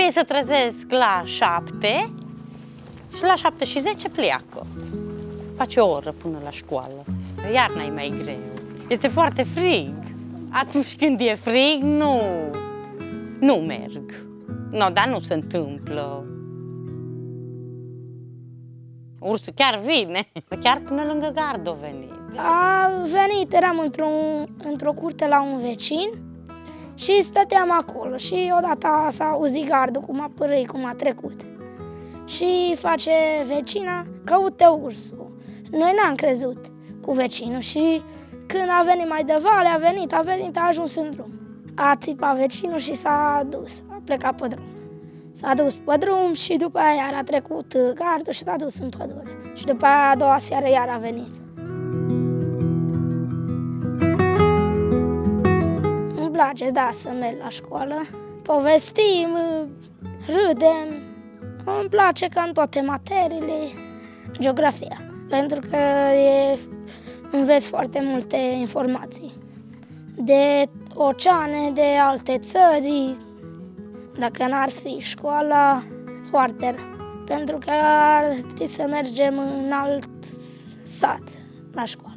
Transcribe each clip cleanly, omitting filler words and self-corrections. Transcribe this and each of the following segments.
ei se trezesc la 7 și la 7:10 pleacă. Face o oră până la școală. Iarna e mai greu. Este foarte frig. Atunci când e frig, nu merg. No, dar nu se întâmplă. Ursul chiar vine. Chiar până lângă gard a venit. A venit, eram într-o curte la un vecin și stăteam acolo și odată s-a auzit gardul cum a părâit, cum a trecut. Și face vecina, căute ursul. Noi n-am crezut cu vecinul și când a venit mai de vale, a ajuns în drum. A țipat vecinul și s-a dus, a plecat pe drum. S-a dus pe drum și după aia iar a trecut gardul și s-a dus în pădure. Și după aia a doua seară iar a venit. Îmi place, da, să merg la școală. Povestim, râdem. Îmi place ca în toate materiile, geografia. Pentru că înveți foarte multe informații. De oceane, de alte țări. Dacă n-ar fi școala, foarte rău. Pentru că ar trebui să mergem în alt sat la școală.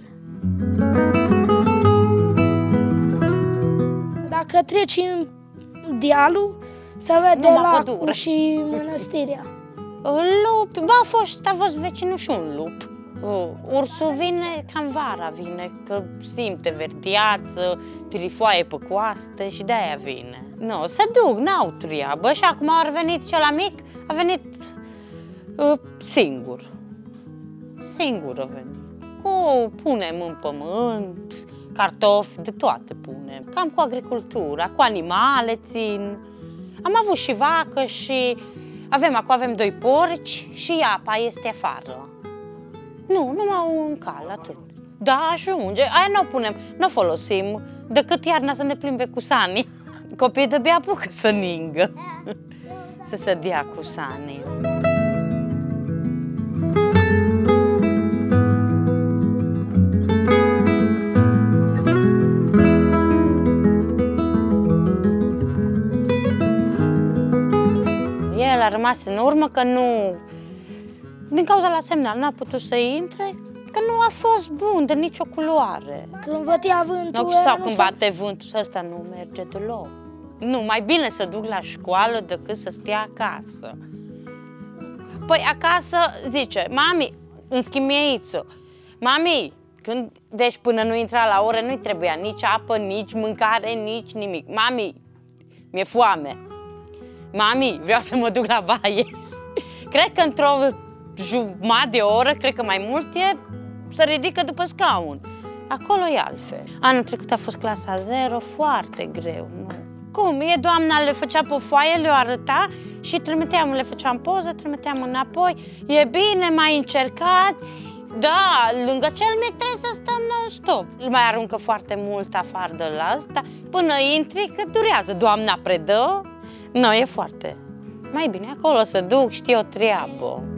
Dacă treci în dealul, se vede lacul și mănăstirea. Lup, a fost vecinul și un lup. Ursul vine cam vara, vine, că simte verdeață, trifoaie pe coaste și de-aia vine. Nu, se duc, n-au treabă și acum a venit cel mic, a venit singur. Singur a venit. Punem în pământ, cartofi, de toate punem. Cam cu agricultura, cu animale țin. Am avut și vacă și avem 2 porci și apa este afară. Nu, numai un cal, atât. Da, ajunge. Aia nu o punem, nu o folosim, decât iarna să ne plimbe cu sanii. Copiii de-abia apucă să ningă, să se dea cu sanii. El a rămas în urmă că nu... Din cauza la semnal n-a putut să intre, că nu a fost bun de nicio culoare. Când bătea vântul... Sau când bate vântul, ăsta nu merge deloc. Nu, mai bine să duc la școală decât să stea acasă. Păi acasă zice, mami, în schimb mieițu, mami, deci până nu intra la ore nu-i trebuia nici apă, nici mâncare, nici nimic. Mami, mi-e foame. Mami, vreau să mă duc la baie. Cred că într-o jumătate de oră, cred că mai mult, să ridică după scaun. Acolo e altfel. Anul trecut a fost clasa 0, foarte greu. Nu. Cum? Doamna le făcea pe foaie, le-o arăta și le făceam poză, trimiteam înapoi. E bine, mai încercați. Da, lângă cel mic trebuie să stăm non-stop. Mai aruncă foarte mult afară de la asta. Până intri, că durează. Doamna predă. Nu, e foarte. Mai bine acolo să duc, știi o treabă.